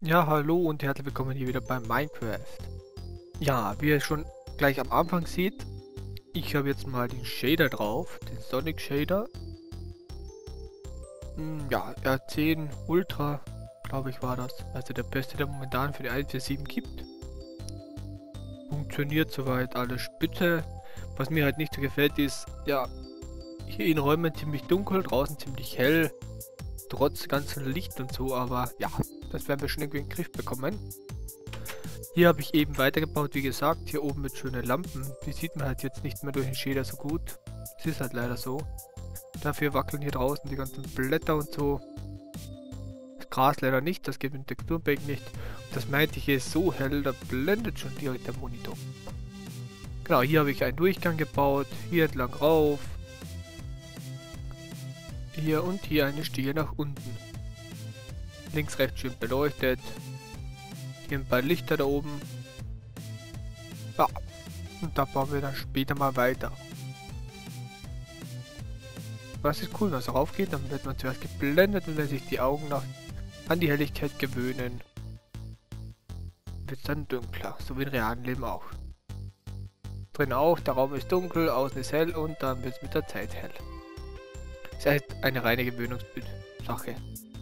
Ja, hallo und herzlich willkommen hier wieder bei Minecraft. Ja, wie ihr schon gleich am Anfang seht, ich habe jetzt mal den Shader drauf, den Sonic Shader. Ja, R10 Ultra, glaube ich war das. Also der beste, der momentan für die 1.4.7 gibt. Funktioniert soweit alles spitze. Was mir halt nicht so gefällt ist, ja, hier in Räumen ziemlich dunkel, draußen ziemlich hell. Trotz ganzem Licht und so, aber ja, das werden wir schon irgendwie in den Griff bekommen. Hier habe ich eben weitergebaut, wie gesagt, hier oben mit schönen Lampen. Die sieht man halt jetzt nicht mehr durch den Shader so gut. Es ist halt leider so. Dafür wackeln hier draußen die ganzen Blätter und so. Das Gras leider nicht, das geht mit dem Texturpack nicht. Und das meinte ich, hier ist so hell, da blendet schon direkt der Monitor. Genau, hier habe ich einen Durchgang gebaut, hier entlang rauf. Hier und hier eine Stiege nach unten. Links, rechts schön beleuchtet. Hier ein paar Lichter da oben. Ja, und da bauen wir dann später mal weiter. Was ist cool, wenn es darauf geht, dann wird man zuerst geblendet und wenn sich die Augen noch an die Helligkeit gewöhnen, wird es dann dunkler, so wie im realen Leben auch. Drin auch, der Raum ist dunkel, außen ist hell und dann wird es mit der Zeit hell. Ist halt eine reine Gewöhnungssache.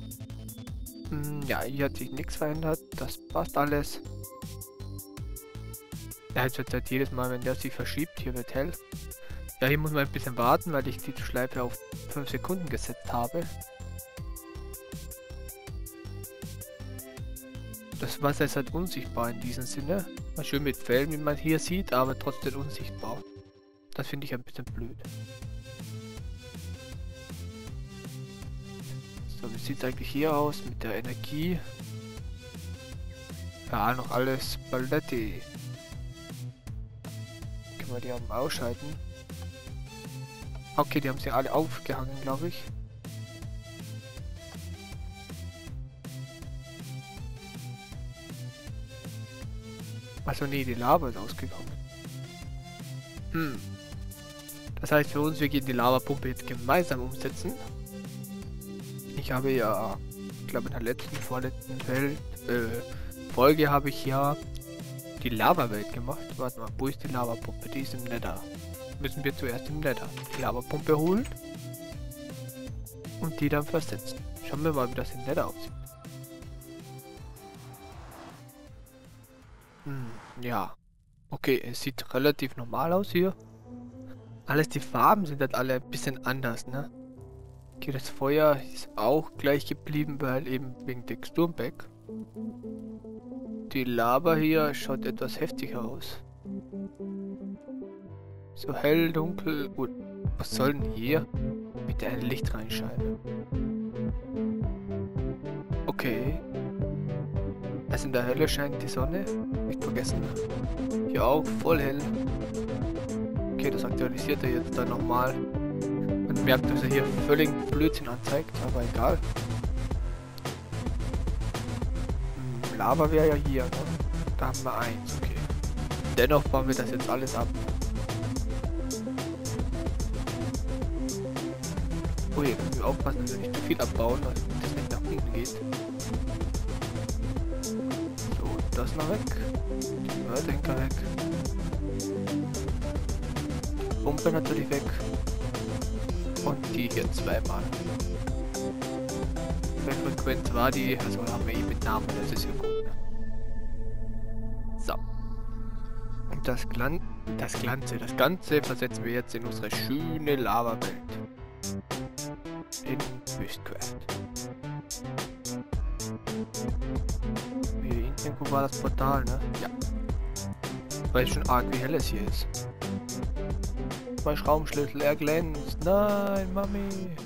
Ja, hier hat sich nichts verändert, das passt alles. Ja, jetzt wird halt jedes Mal, wenn der sich verschiebt, hier wird hell. Ja, hier muss man ein bisschen warten, weil ich die Schleife auf 5 Sekunden gesetzt habe. Das Wasser ist halt unsichtbar in diesem Sinne. Mal schön mit Fällen, wie man hier sieht, aber trotzdem unsichtbar. Das finde ich ein bisschen blöd. So, wie sieht es eigentlich hier aus mit der Energie? Ja, noch alles Paletti. Können wir die am ausschalten? Okay, die haben sie alle aufgehangen, glaube ich. Also nee, die Lava ist ausgekommen. Das heißt für uns, wir gehen die Lavapumpe jetzt gemeinsam umsetzen. Ich habe ja, ich glaube in der vorletzten Folge habe ich ja die Lava-Welt gemacht. Warte mal, wo ist die Lavapumpe? Die ist im Nether. Müssen wir zuerst im Nether die Lavapumpe holen und die dann versetzen. Schauen wir mal, wie das im Nether aussieht. Ja. Okay, es sieht relativ normal aus hier. Alles, die Farben sind halt alle ein bisschen anders, ne? Okay, das Feuer ist auch gleich geblieben, weil eben wegen Texturenpack. Die Lava hier schaut etwas heftiger aus. So hell, dunkel. Gut, was soll denn hier? Bitte ein Licht reinscheinen. Okay. Also in der Hölle scheint die Sonne. Nicht vergessen. Hier auch voll hell. Okay, das aktualisiert er jetzt dann nochmal. Man merkt, dass er hier völlig Blödsinn anzeigt, aber egal. Lava wäre ja hier, ne? Da haben wir eins, okay. Dennoch bauen wir das jetzt alles ab. Oh, hier müssen wir aufpassen, dass wir nicht zu viel abbauen, dass das nicht nach unten geht. So, das noch weg. Die Mördenker weg. Die Pumpe natürlich weg. Und die hier zweimal. Welche Frequenz war die? Also haben wir mit Namen, das ist ja gut. So. Und das Ganze versetzen wir jetzt in unsere schöne Lava-Welt. In Wüstcraft. Hier hinten irgendwo war das Portal, ne? Ja. Weiß schon arg, wie hell es hier ist. Mein Schraubenschlüssel, er glänzt. Nein, Mami.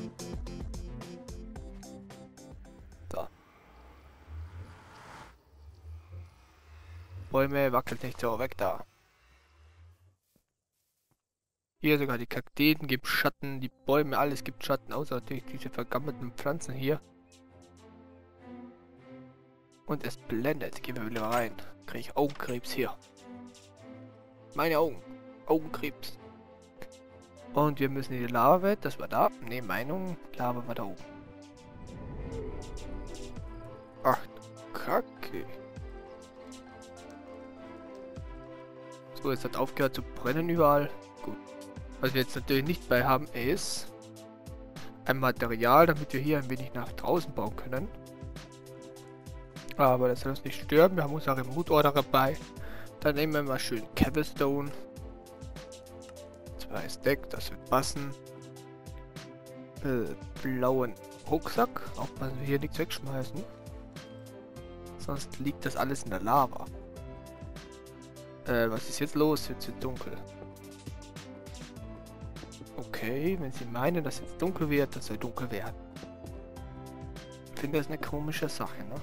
So. Bäume, wackelt nicht so, weg da. Hier sogar die Kakteen gibt Schatten, die Bäume, alles gibt Schatten, außer natürlich diese vergammelten Pflanzen hier. Und es blendet. Gehen wir wieder rein. Kriege ich Augenkrebs hier. Meine Augen. Augenkrebs. Und wir müssen in die Lava-Welt, das war da. Ne, Meinung, Lava war da oben. Ach, Kacke. Okay. So, jetzt hat aufgehört zu brennen überall. Gut. Was wir jetzt natürlich nicht bei haben, ist ein Material, damit wir hier ein wenig nach draußen bauen können. Aber das soll uns nicht stören. Wir haben unsere Motorräder dabei. Dann nehmen wir mal schön Cobblestone. 2 Stack, das wird passen. Blauen Rucksack. Aufpassen, wir hier nichts wegschmeißen. Sonst liegt das alles in der Lava. Was ist jetzt los? Jetzt wird dunkel. Okay, wenn Sie meinen, dass jetzt dunkel wird, dann soll dunkel werden. Ich finde das eine komische Sache, ne?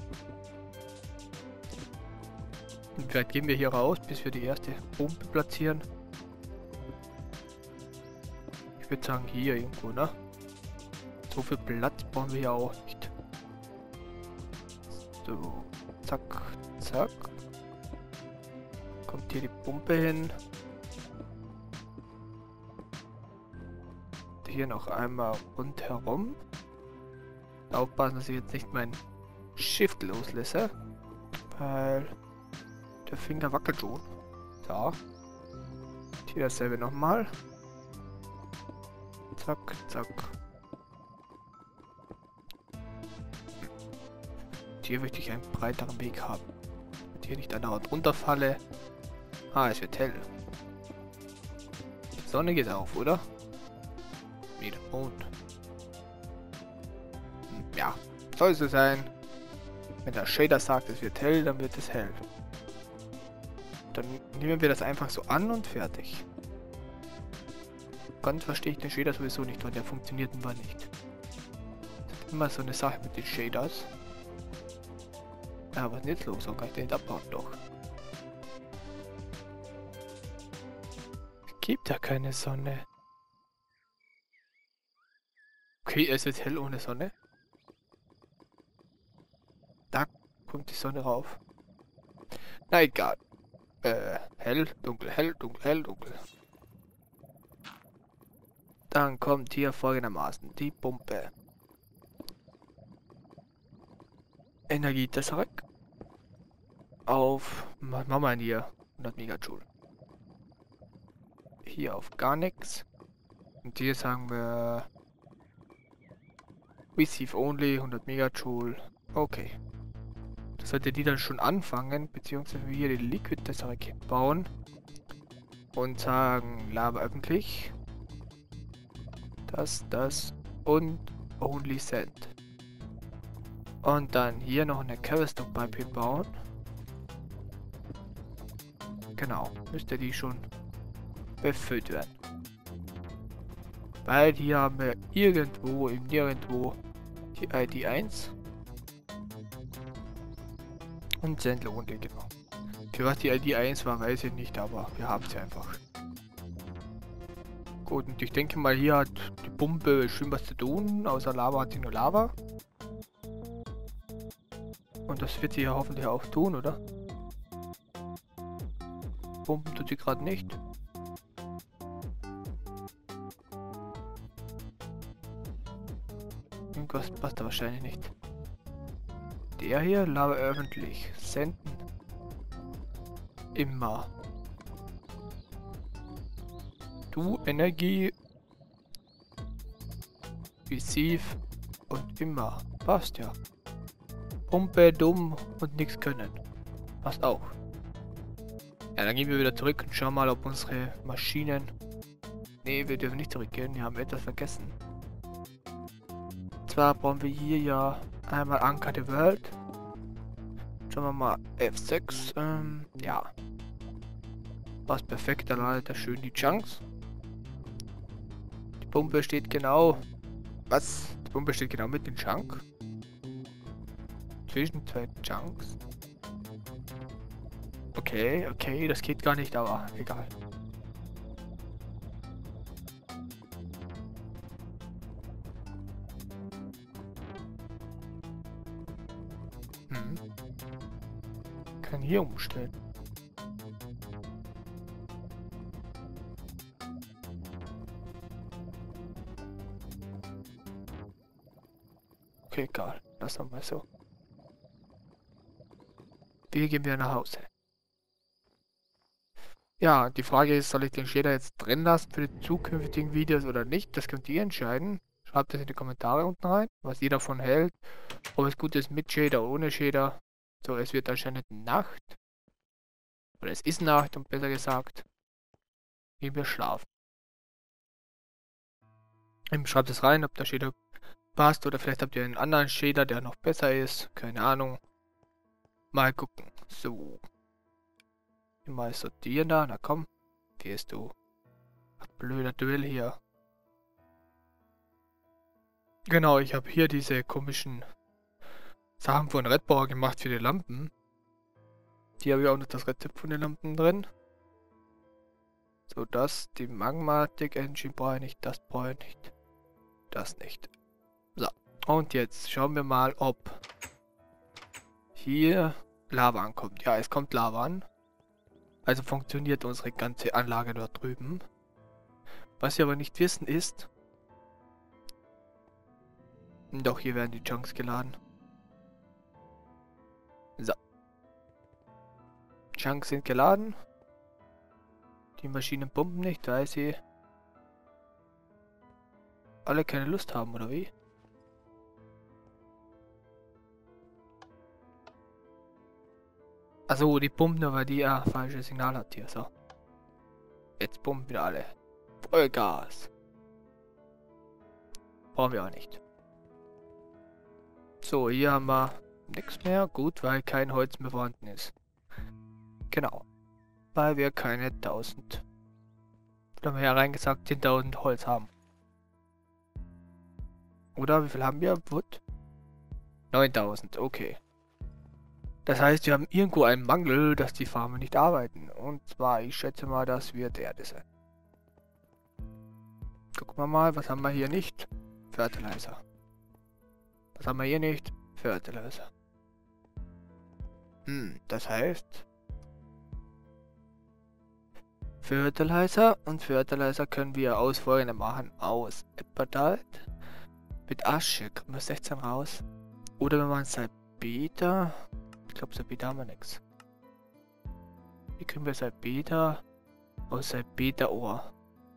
Und vielleicht gehen wir hier raus, bis wir die erste Pumpe platzieren. Ich würde sagen hier irgendwo, ne? So viel Platz brauchen wir ja auch nicht. So, zack, zack. Kommt hier die Pumpe hin. Hier noch einmal rundherum. Aufpassen, dass ich jetzt nicht mein Shift loslasse. Weil der Finger wackelt schon. So. Hier dasselbe nochmal. Zack, zack. Hier möchte ich einen breiteren Weg haben. Damit hier nicht andauernd runterfalle. Ah, es wird hell. Die Sonne geht auf, oder? Nee, der Mond. Ja, soll so sein. Wenn der Shader sagt, es wird hell, dann wird es hell. Dann nehmen wir das einfach so an und fertig. Ganz verstehe ich den Shader sowieso nicht, weil der funktioniert immer nicht. Das ist immer so eine Sache mit den Shaders. Ja, was ist denn jetzt los? Warum kann ich den nicht abbauen? Doch. Es gibt ja keine Sonne. Okay, es wird hell ohne Sonne. Da kommt die Sonne rauf. Na egal. Hell, dunkel, hell, dunkel, hell, dunkel. Dann kommt hier folgendermaßen die Pumpe. Energie zurück. Auf, was machen wir denn hier? 100 Megajoule. Hier auf gar nichts. Und hier sagen wir Receive only, 100 Megajoule. Okay. Das sollte die dann schon anfangen, beziehungsweise wir hier die Liquid Tesseract bauen. Und sagen Lava öffentlich. Das und only send. Und dann hier noch eine Cobblestone Pipe bauen. Genau, müsste die schon befüllt werden. Weil hier haben wir irgendwo im Nirgendwo die ID 1. Und Sendlohne, genau. Für was die ID 1 war, weiß ich nicht, aber wir haben sie einfach. Gut, und ich denke mal, hier hat die Pumpe schön was zu tun. Außer Lava hat sie nur Lava. Und das wird sie ja hoffentlich auch tun, oder? Pumpen tut sie gerade nicht. Irgendwas passt da wahrscheinlich nicht. Der hier, Lava öffentlich. Senden. Immer. Du, Energie. Receive. Und immer. Passt ja. Pumpe, dumm und nichts können. Passt auch. Ja, dann gehen wir wieder zurück und schauen mal, ob unsere Maschinen... Ne, wir dürfen nicht zurückgehen. Wir haben etwas vergessen. Und zwar brauchen wir hier ja einmal Anker the World. Schauen wir mal. F6. Ja. Passt perfekt. Dann ladet er schön die Chunks. Die Pumpe steht genau... Was? Die Pumpe steht genau mit den Chunk. Zwischen zwei Chunks. Okay, okay, das geht gar nicht, aber egal. Kann hier umstellen. Okay, egal. Lass doch mal so. Wir gehen wieder nach Hause. Ja, die Frage ist, soll ich den Shader jetzt drin lassen für die zukünftigen Videos oder nicht? Das könnt ihr entscheiden. Schreibt das in die Kommentare unten rein, was ihr davon hält. Ob es gut ist mit Shader oder ohne Shader. So, es wird anscheinend Nacht. Oder es ist Nacht, und besser gesagt. Gehen wir schlafen. Schreibt es rein, ob der Shader passt. Oder vielleicht habt ihr einen anderen Shader, der noch besser ist. Keine Ahnung. Mal gucken. So. Mal sortieren da. Na komm. Gehst du. Blöder Duell hier. Genau, ich habe hier diese komischen Sachen von Red Bauer gemacht für die Lampen. Die habe ich auch noch das Rezept von den Lampen drin. So, das, die Magmatic Engine brauche ich nicht, das brauche ich nicht. Das nicht. So, und jetzt schauen wir mal, ob hier Lava ankommt. Ja, es kommt Lava an. Also funktioniert unsere ganze Anlage dort drüben. Was wir aber nicht wissen ist... Doch, hier werden die Chunks geladen. So. Chunks sind geladen. Die Maschinen pumpen nicht, weil sie alle keine Lust haben, oder wie? Also die pumpen nur, weil die ein falsches Signal hat hier, so. Jetzt pumpen wieder alle. Vollgas. Brauchen wir auch nicht. So, hier haben wir nichts mehr. Gut, weil kein Holz mehr vorhanden ist. Genau. Weil wir keine 1000... Da haben wir ja reingesagt, 10.000 Holz haben. Oder wie viel haben wir? Wood? 9000, okay. Das heißt, wir haben irgendwo einen Mangel, dass die Farmen nicht arbeiten. Und zwar, ich schätze mal, das wird Erde sein. Gucken wir mal, was haben wir hier nicht? Fertilizer. Was haben wir hier nicht? Fertilizer. Das heißt... Fertilizer und Fertilizer können wir aus folgendem machen. Aus Apatite. Mit Asche kommen wir 16 raus. Oder wir machen Salpeter. Ich glaube, Salpeter haben wir nichts. Wie können wir Salpeter aus Salpeterohr?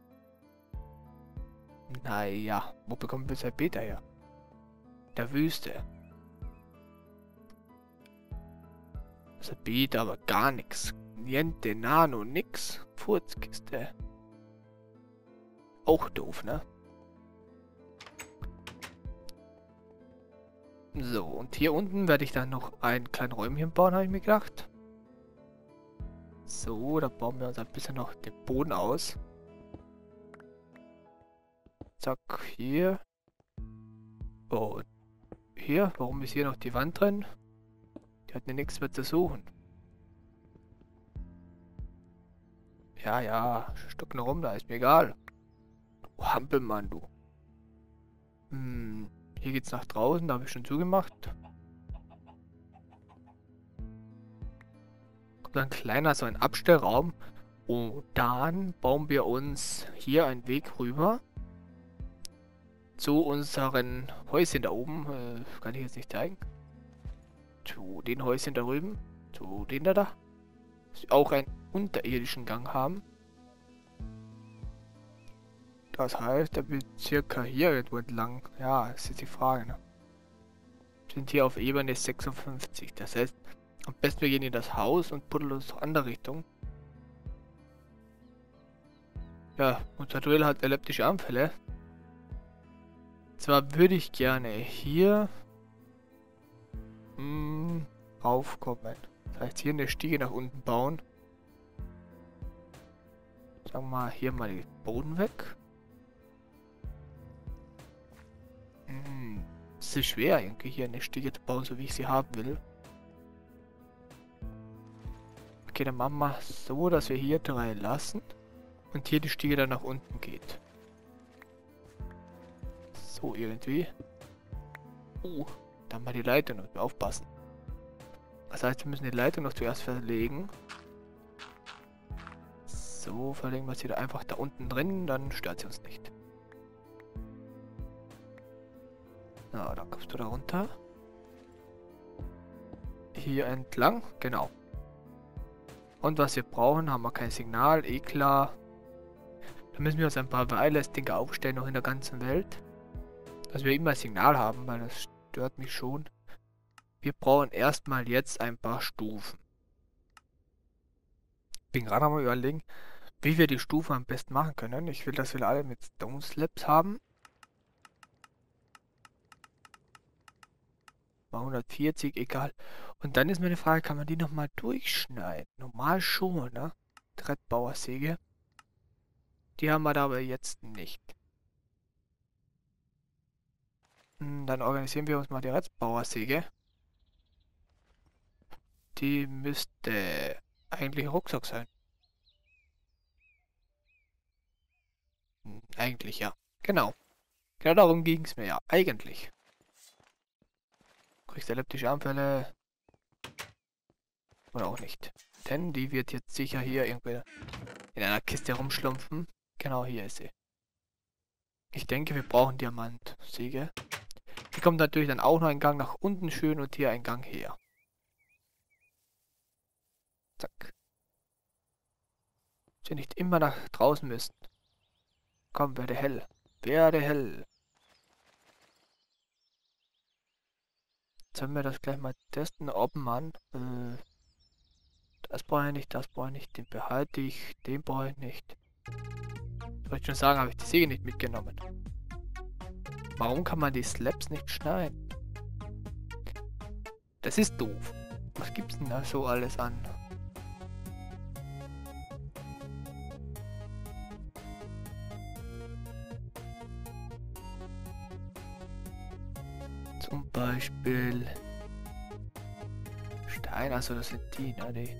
Naja, wo bekommen wir Salpeter her? Der Wüste. Salpeter, aber gar nichts. Niente, Nano, nix. Furzkiste. Auch doof, ne? So, und hier unten werde ich dann noch ein kleines Räumchen bauen, habe ich mir gedacht. So, da bauen wir uns ein bisschen noch den Boden aus. Zack, hier. Oh, hier. Warum ist hier noch die Wand drin? Die hat mir nichts mehr zu suchen. Ja, ja, Stück noch rum, da ist mir egal. Du Hampelmann, du. Hier geht's nach draußen, da habe ich schon zugemacht. Kommt ein kleiner, so ein Abstellraum. Und dann bauen wir uns hier einen Weg rüber. Zu unseren Häuschen da oben. Kann ich jetzt nicht zeigen. Zu den Häuschen da drüben. Zu denen da. Die auch einen unterirdischen Gang haben. Das heißt, er wird circa hier irgendwo entlang. Ja, das ist die Frage, ne? Wir sind hier auf Ebene 56. Das heißt, am besten wir gehen in das Haus und buddeln uns zur andere Richtung. Ja, unser Duell hat elliptische Anfälle. Zwar würde ich gerne hier raufkommen. Das heißt, hier eine Stiege nach unten bauen. Sagen wir mal, hier mal den Boden weg. Es ist schwer, irgendwie hier eine Stiege zu bauen, so wie ich sie haben will. Okay, dann machen wir so, dass wir hier 3 lassen. Und hier die Stiege dann nach unten geht. So, irgendwie. Dann mal die Leitung noch aufpassen. Das heißt, wir müssen die Leitung noch zuerst verlegen. So, verlegen wir sie da einfach da unten drin, dann stört sie uns nicht. Na, dann kommst du da runter. hier entlang. Genau. Und was wir brauchen, haben wir kein Signal, eh klar. Da müssen wir uns ein paar Wireless-Dinger aufstellen, noch in der ganzen Welt. Dass wir immer ein Signal haben, weil das stört mich schon. Wir brauchen erstmal jetzt ein paar Stufen. Bin gerade mal überlegen, wie wir die Stufen am besten machen können. Ich will, dass wir alle mit Stone Slabs haben. Mal 140, egal. Und dann ist meine Frage, kann man die nochmal durchschneiden? Normal schon, ne? Trettbauersäge. Die haben wir da aber jetzt nicht. Dann organisieren wir uns mal die Trettbauersäge. Die müsste eigentlich Rucksack sein. Eigentlich ja. Genau. Genau darum ging es mir ja. Eigentlich. Kriegst elliptische Anfälle. Oder auch nicht. Denn die wird jetzt sicher hier irgendwie in einer Kiste rumschlumpfen. Genau, hier ist sie. Ich denke, wir brauchen Diamantsäge. Hier kommt natürlich dann auch noch ein Gang nach unten schön und hier ein Gang her. Zack. Dass wir nicht immer nach draußen müssen. Komm, werde hell. Werde hell. Sollen wir das gleich mal testen, ob man... das brauche ich nicht, das brauche ich nicht, den behalte ich, den brauche ich nicht. Soll ich schon sagen, habe ich die Säge nicht mitgenommen. Warum kann man die Slabs nicht schneiden? Das ist doof. Was gibt's denn da so alles an? Zum Beispiel Stein, also das sind die, ne? Die.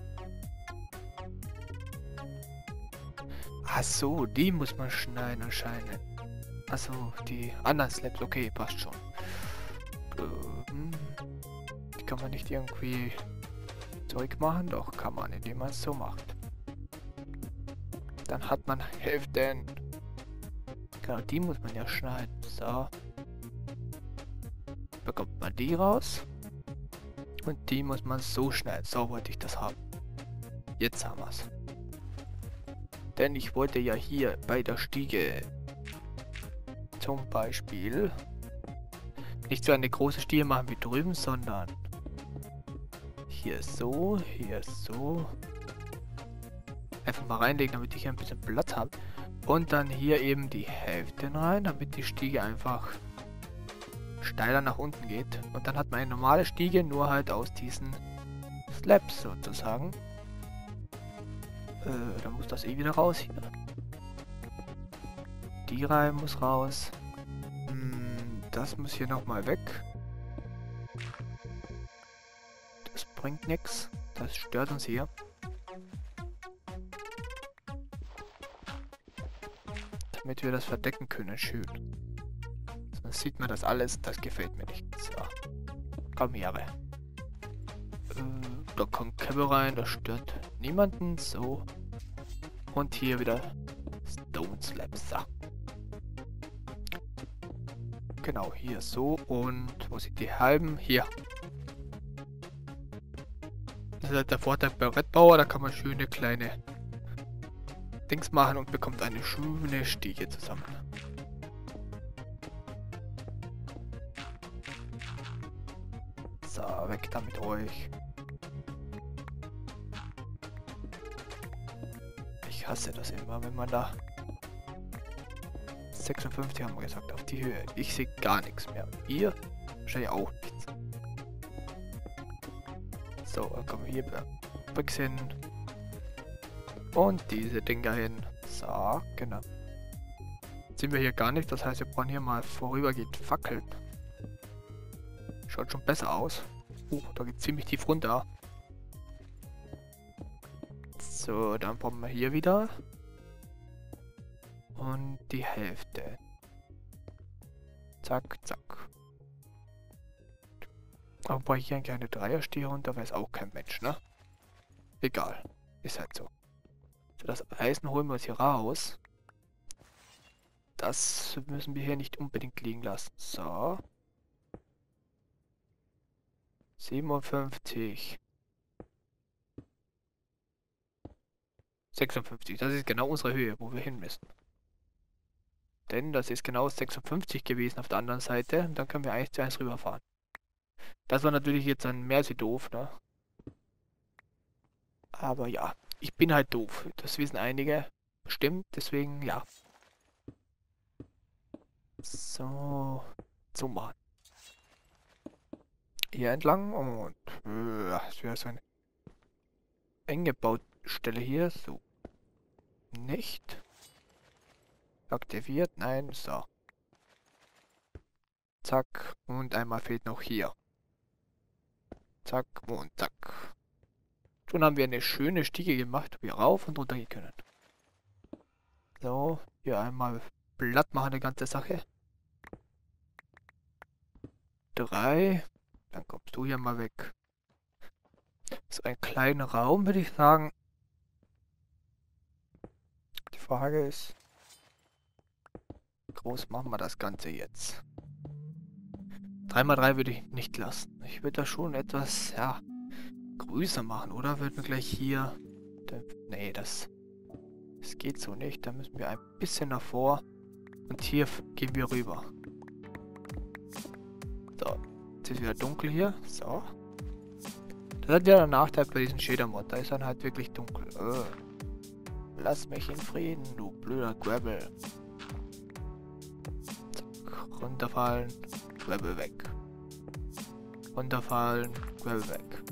Ach so, die muss man schneiden anscheinend. Also die anderen Slabs, okay, passt schon. Die kann man nicht irgendwie Zeug machen? Doch, kann man, indem man es so macht. Dann hat man Hälften. Genau, die muss man ja schneiden. So. Bekommt man die raus. Und die muss man so schneiden. So wollte ich das haben. Jetzt haben wir es. Denn ich wollte ja hier bei der Stiege zum Beispiel nicht so eine große Stiege machen wie drüben, sondern hier so, hier so. Einfach mal reinlegen, damit ich hier ein bisschen Platz habe. Und dann hier eben die Hälfte rein, damit die Stiege einfach steiler nach unten geht. Und dann hat man eine normale Stiege, nur halt aus diesen Slabs sozusagen. Dann muss das eh wieder raus hier. Die Reihe muss raus. Das muss hier nochmal weg. Das bringt nichts. Das stört uns hier. Damit wir das verdecken können. Schön. Sonst sieht man das alles. Das gefällt mir nicht. So. Komm her. Da kommt Kabel rein. Das stört niemanden. So. Und hier wieder Stone Slabs. So. Genau, hier so. Und wo sind die halben? Hier. Das ist halt der Vorteil bei Brettbauer. Da kann man schöne kleine Dings machen und bekommt eine schöne Stiege zusammen. So, weg damit euch. Ich hasse das immer, wenn man da 56 haben wir gesagt, auf die Höhe. Ich sehe gar nichts mehr. Ihr wahrscheinlich auch nichts. So, dann kommen wir hier Bricks hin. Und diese Dinger hin. So, genau. Jetzt sind wir hier gar nicht, das heißt, wir brauchen hier mal vorübergehend Fackeln. Schaut schon besser aus. Da geht ziemlich tief runter. So, dann brauchen wir hier wieder. Und die Hälfte. Zack, zack. Aber hier eine kleine Dreierstiege runter, weiß auch kein Mensch, ne? Egal. Ist halt so. So, das Eisen holen wir uns hier raus. Das müssen wir hier nicht unbedingt liegen lassen. So. 57. 56. Das ist genau unsere Höhe, wo wir hin müssen. Denn das ist genau 56 gewesen auf der anderen Seite. Und dann können wir 1:1 rüberfahren. Das war natürlich jetzt ein mehr so doof, ne? Aber ja, ich bin halt doof. Das wissen einige. Stimmt, deswegen ja. So. So machen. Hier entlang und es wäre so eine enge Baustelle hier. So. Nicht. Aktiviert. Nein. So. Zack. Und einmal fehlt noch hier. Zack und zack. Schon haben wir eine schöne Stiege gemacht, wo wir rauf und runter gehen können. So. Hier einmal platt machen die ganze Sache. 3. Dann kommst du hier mal weg. So ein kleiner Raum, würde ich sagen. Die Frage ist, wie groß machen wir das Ganze jetzt? 3x3 würde ich nicht lassen. Ich würde das schon etwas, ja, größer machen, oder? Würden wir gleich hier... Nee, das geht so nicht. Da müssen wir ein bisschen davor. Und hier gehen wir rüber. So. Jetzt ist wieder dunkel hier. So. Das hat ja der Nachteil bei diesem Shader-Mod. Da ist dann halt wirklich dunkel. Lass mich in Frieden, du blöder Gravel. Zack. Runterfallen. Gravel weg. Runterfallen. Gravel weg.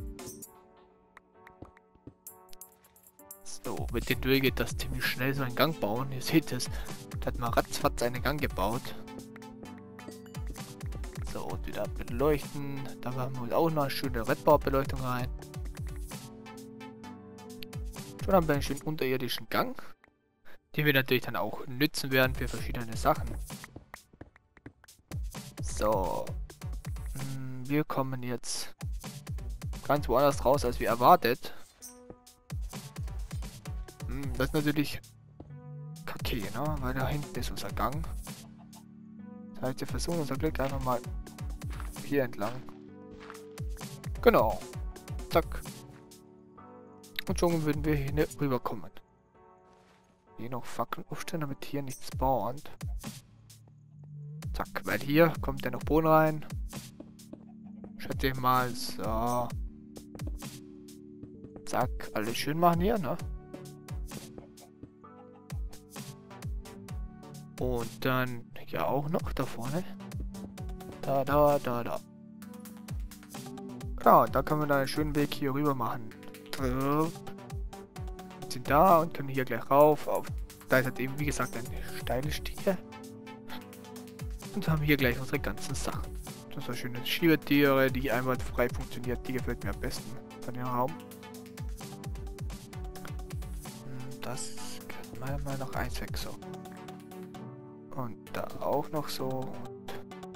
So, mit den Drill geht das ziemlich schnell so einen Gang bauen. Ihr seht es. Da hat man ratzfatz einen Gang gebaut. So, und wieder beleuchten. Da machen wir auch noch eine schöne Redboard-Beleuchtung rein. Schon haben wir einen schönen unterirdischen Gang, den wir natürlich dann auch nützen werden für verschiedene Sachen. So. Wir kommen jetzt ganz woanders raus, als wir erwartet. Das ist natürlich kacke, ne? Weil da hinten ist unser Gang. Das heißt, wir versuchen unser Glück einfach mal hier entlang. Genau. Zack. Und schon würden wir hier rüberkommen. Hier noch Fackeln aufstellen, damit hier nichts spawnt. Zack, weil hier kommt ja noch Boden rein. Schätze ich mal, so. Zack, alles schön machen hier, ne? Und dann hier auch noch da vorne. Da. Ja, und da können wir dann einen schönen Weg hier rüber machen. Sind da und können hier gleich rauf. Da ist halt eben, wie gesagt, eine steile Stiege. Und haben hier gleich unsere ganzen Sachen. Das sind schöne Schiebetiere, die einwandfrei funktioniert. Die gefällt mir am besten von dem Raum. Das kann mal noch eins weg so. Und da auch noch so. Und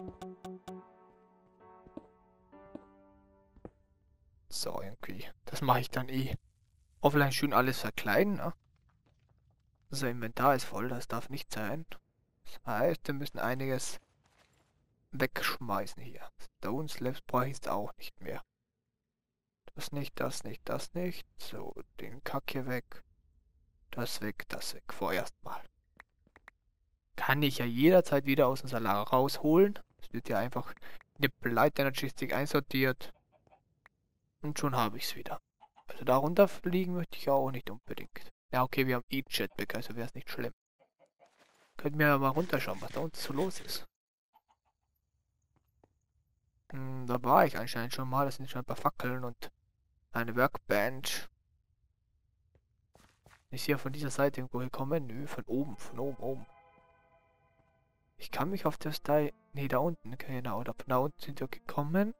so irgendwie. Das mache ich dann eh. Offline schön alles verkleiden, ne? Unser Inventar ist voll, das darf nicht sein. Das heißt, wir müssen einiges wegschmeißen hier. Stone Slabs brauche ich jetzt auch nicht mehr. Das nicht, das nicht, das nicht. So, den Kack hier weg. Das weg, das weg. Vorerst mal. Kann ich ja jederzeit wieder aus dem Salar rausholen. Es wird ja einfach in eine Light Energy Stick einsortiert. Und schon habe ich es wieder. Also darunter fliegen möchte ich auch nicht unbedingt. Ja, okay, wir haben E-Jetpack, also wäre es nicht schlimm. Könnt mir ja mal runterschauen, was da unten so los ist. Da war ich anscheinend schon mal. Das sind schon ein paar Fackeln und eine Workbench. Ist hier von dieser Seite irgendwo gekommen? Nö, von oben. Ich kann mich auf das da... Ne, da unten. Genau, da unten sind wir gekommen.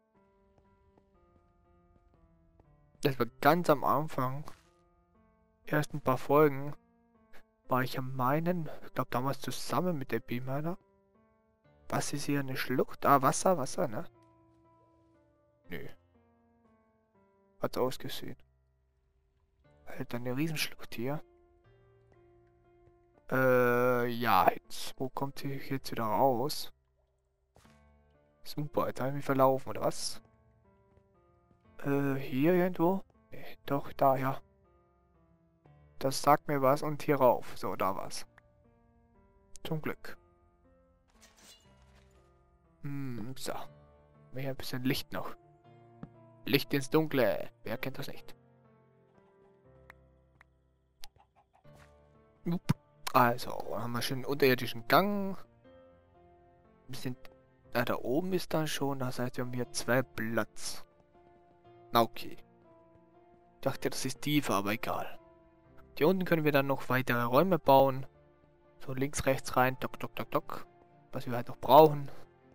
Das war ganz am Anfang. Erst ein paar Folgen. War ich am meinen... Ich glaube damals zusammen mit der B-Miner. Was ist hier eine Schlucht? Ah, Wasser, ne? Nö. Hat's ausgesehen. Alter, eine Riesenschlucht hier. Ja, jetzt. Wo kommt ihr jetzt wieder raus? Super, jetzt habe ich mich verlaufen, oder was? Hier irgendwo? Nee, doch, da, ja. Das sagt mir was und hier rauf. So, da war's. Zum Glück. So. Hier ein bisschen Licht noch. Licht ins Dunkle. Wer kennt das nicht? Also, haben wir schon einen unterirdischen Gang. Wir sind... da oben ist dann schon, das heißt, wir haben hier 2 Platz. Na okay. Ich dachte, das ist tiefer, aber egal. Hier unten können wir dann noch weitere Räume bauen. So links, rechts rein, dock, dock, dock, dock. Was wir halt noch brauchen.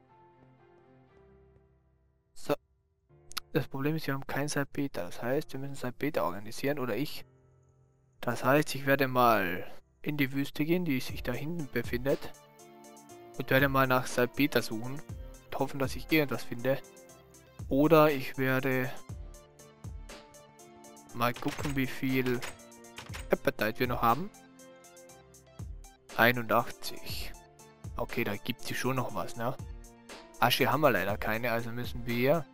So. Das Problem ist, wir haben kein Salpeter. Das heißt, wir müssen Salpeter organisieren, oder ich. Das heißt, ich werde mal in die Wüste gehen, die sich da hinten befindet. Und werde mal nach Salpeter suchen. Und hoffen, dass ich irgendwas finde. Oder ich werde mal gucken, wie viel Appetite wir noch haben. 81. Okay, da gibt es schon noch was, ne? Asche haben wir leider keine, also müssen wir...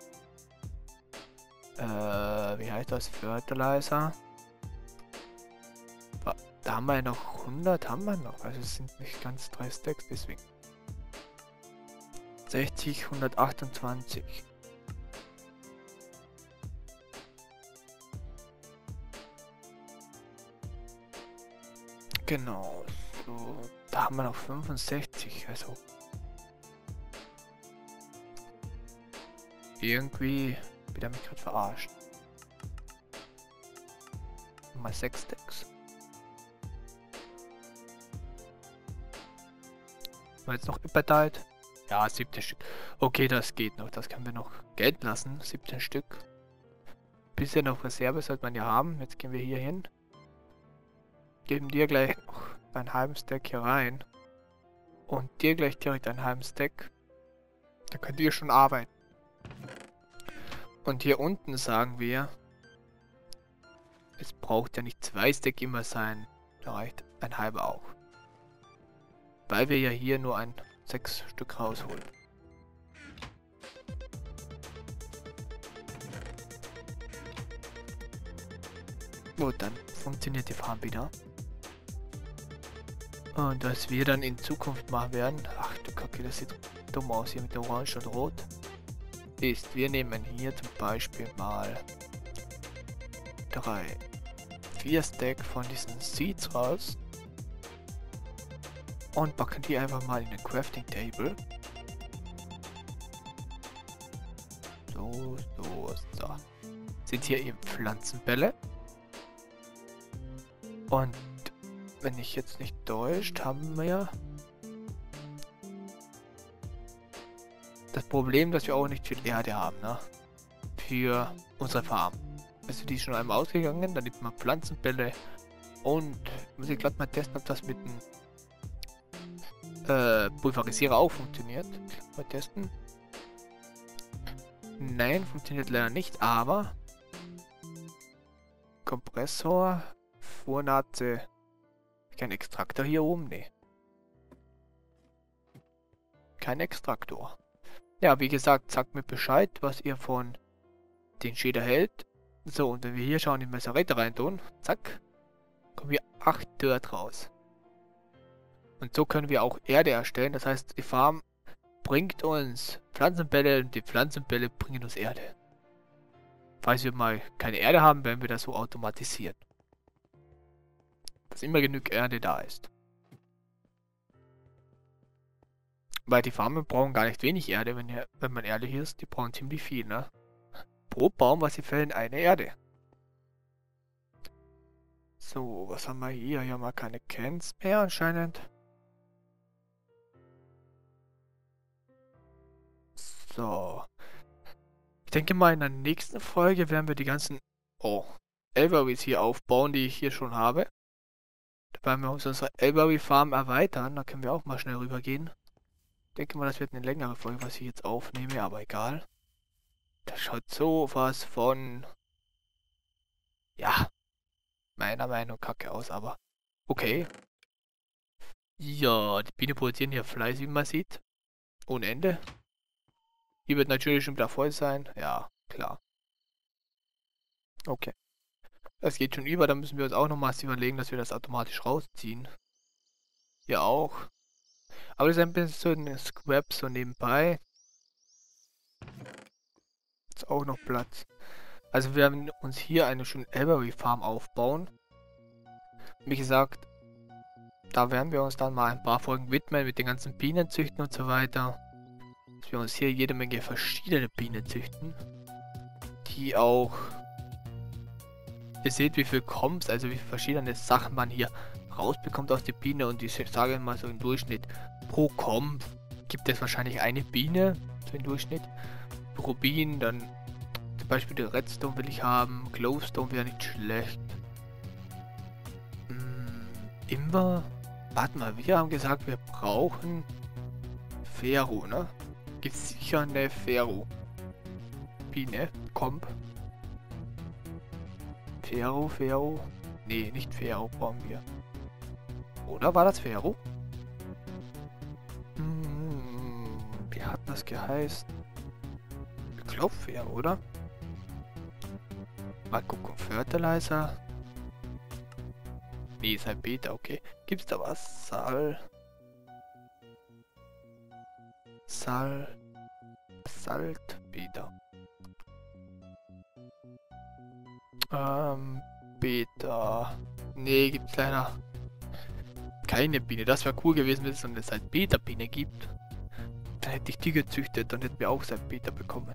wie heißt das? Fertilizer. Da haben wir ja noch 100, haben wir noch. Also es sind nicht ganz 3 Stacks, deswegen. 60, 128. Genau, so, da haben wir noch 65, also irgendwie wird er mich gerade verarscht. Mal 6 Stacks. War jetzt noch Appetite? Ja, 17 Stück. Okay, das geht noch, das können wir noch gelten lassen, 17 Stück. Bisschen noch Reserve sollte man ja haben, jetzt gehen wir hier hin. Geben dir gleich noch einen halben Stack hier rein. Und dir gleich direkt einen halben Stack. Da könnt ihr schon arbeiten. Und hier unten sagen wir, es braucht ja nicht 2 Stack immer sein. Da reicht ein halber auch. Weil wir ja hier nur 6 Stück rausholen. Gut, dann funktioniert die Farm wieder. Und was wir dann in Zukunft machen werden, ach du Kacke, das sieht dumm aus hier mit Orange und Rot, ist, wir nehmen hier zum Beispiel mal 4 Stack von diesen Seeds raus und packen die einfach mal in den Crafting Table. So. Sind hier eben Pflanzenbälle. Und wenn ich jetzt nicht täuscht, haben wir das Problem, dass wir auch nicht viel Erde haben, ne? Für unsere Farm. Also die ist schon einmal ausgegangen, dann nimmt man Pflanzenbälle und muss ich gerade mal testen, ob das mit dem Pulverisierer auch funktioniert. Mal testen. Nein, funktioniert leider nicht, aber Kompressor, Vornaze. Kein Extraktor hier oben? Nee. Kein Extraktor. Ja, wie gesagt, sagt mir Bescheid, was ihr von den Shader hält. So, und wenn wir hier schauen, die Messerette rein tun, zack, kommen wir 8 Dirt raus. Und so können wir auch Erde erstellen. Das heißt, die Farm bringt uns Pflanzenbälle und die Pflanzenbälle bringen uns Erde. Falls wir mal keine Erde haben, werden wir das so automatisieren. Dass immer genug Erde da ist. Weil die Farmen brauchen gar nicht wenig Erde, wenn man ehrlich ist. Die brauchen ziemlich viel, ne? Pro Baum, was sie fällen, eine Erde. So, was haben wir hier? Hier haben wir keine Cans mehr anscheinend. So. Ich denke mal, in der nächsten Folge werden wir die ganzen Elberries hier aufbauen, die ich hier schon habe. Da werden wir unsere Elberry Farm erweitern. Da können wir auch mal schnell rübergehen. Ich denke mal, das wird eine längere Folge, was ich jetzt aufnehme, aber egal. Das schaut so was von... Ja, meiner Meinung nach kacke aus, aber okay. Ja, die Bienen produzieren hier Fleiß, wie man sieht. Ohne Ende. Hier wird natürlich schon wieder voll sein. Ja, klar. Okay. Das geht schon über, dann müssen wir uns auch nochmals überlegen, dass wir das automatisch rausziehen. Hier auch. Aber das ist ein bisschen so ein Scrap so nebenbei. Ist auch noch Platz. Also wir werden uns hier eine schöne Elberry Farm aufbauen. Wie gesagt, da werden wir uns dann mal ein paar Folgen widmen mit den ganzen Bienenzüchten und so weiter. Dass wir uns hier jede Menge verschiedene Bienen züchten. Die auch... Ihr seht, wie viel Koms, also wie viele verschiedene Sachen man hier rausbekommt aus der Biene. Und ich sage mal so im Durchschnitt pro Komb gibt es wahrscheinlich eine Biene, so im Durchschnitt. Pro Bienen, dann zum Beispiel die Redstone will ich haben, Glowstone wäre nicht schlecht. Imber? Warte mal, wir haben gesagt, wir brauchen Ferro, ne? Gibt sicher eine Ferro. Biene, Komp. Ferro. Nee, nicht Ferro brauchen wir. Oder war das Ferro? Wie hat das geheißen? Ich glaube Ferro, oder? Mal gucken, Fertilizer. Nee, ist halt Beta, okay. Gibt's da was? Saltbeta. Beta. Nee, gibt's leider keine Biene. Das wäre cool gewesen, wenn es so eine Saltbeta-Biene gibt. Dann hätte ich die gezüchtet und hätten wir auch Saltbeta bekommen.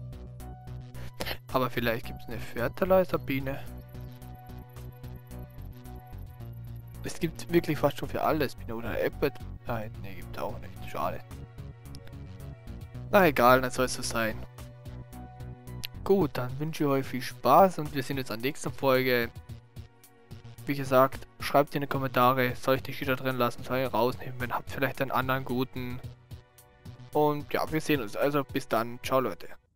Aber vielleicht gibt es eine Fertilizer-Biene. Es gibt wirklich fast schon für alles Biene oder eine Apple. Nein, nee, gibt es auch nicht. Schade. Na egal, dann soll es so sein. Gut, dann wünsche ich euch viel Spaß und wir sehen uns an der nächsten Folge. Wie gesagt, schreibt in die Kommentare, soll ich die Cheater drin lassen, soll ich rausnehmen, wenn habt vielleicht einen anderen guten. Und ja, wir sehen uns. Also bis dann. Ciao Leute.